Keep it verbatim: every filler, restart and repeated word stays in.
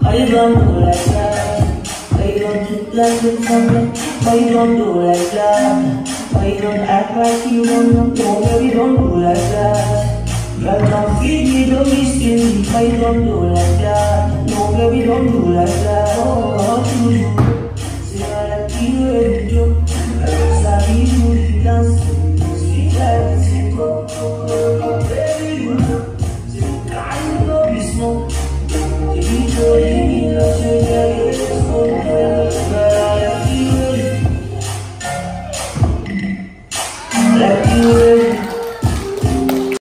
Why you don't do like that? Why you don't look like it's something? Why you don't do like that? Why you don't act like you don't know? No, baby, don't do like that. Girl, don't feed me, don't be stingy. Why you don't do like that? No, baby, don't do like that. Oh, what you do?